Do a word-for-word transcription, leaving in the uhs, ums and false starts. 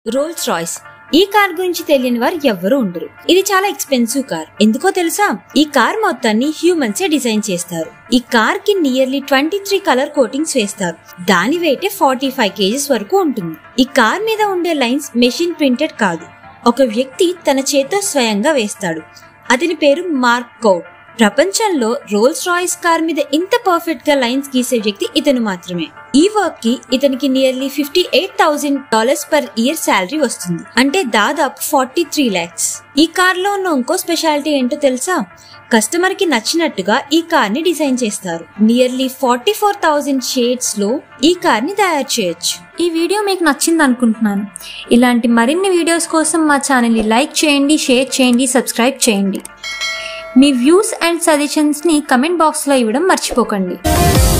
Rolls Royce. ఈ car గురించి తెలియని వారు ఎవ్వరూ ఉండరు. ఇది చాలా ఎక్స్పెన్సివ్ కార్. ఎందుకో తెలుసా? ఈ కార్ మొత్తాన్ని హ్యూమన్సే డిజైన్ చేస్తారు. ఈ కార్ కి nearly twenty three colour coatings వేస్తారు. దాని వెయిటే ఫార్టీ ఫైవ్ కేజీస్ వరకు ఉంటుంది. ఈ కార్ మీద ఉండే లైన్స్ మెషిన్ ప్రింటెడ్ కాదు, ఒక వ్యక్తి తన చేత్తో స్వయంగా వేస్తాడు. అతని పేరు మార్క్ కౌట్. ప్రపంచంలో రోల్స్ రాయ్స్ కార్ మీద ఇంత పర్ఫెక్ట్ గా లైన్స్ గీసే వ్యక్తి ఇతను మాత్రమే. ఈ వర్క్ కి ఇతనికి nearly fifty eight thousand dollars per year salary వస్తుంది, అంటే దాదాపు ఫార్టీ త్రీ లాక్స్. ఈ కార్ లో ఉన్న ఇంకో స్పెషాలిటీ ఏంటో తెలుసా? కస్టమర్ కి నచ్చినట్టుగా ఈ కార్ ని డిజైన్ చేస్తారు. Nearly forty four thousand shades లో ఈ కార్ ని తయారు చేయొచ్చు. ఈ వీడియో మీకు నచ్చింది అనుకుంటున్నాను. ఇలాంటి మరిన్ని వీడియోస్ కోసం మా ఛానల్ ని లైక్ చేయండి, షేర్ చేయండి, సబ్స్క్రైబ్ చేయండి. మీ వ్యూస్ అండ్ సజెషన్స్ ని కమెంట్ బాక్స్ లో ఇవ్వడం మర్చిపోకండి.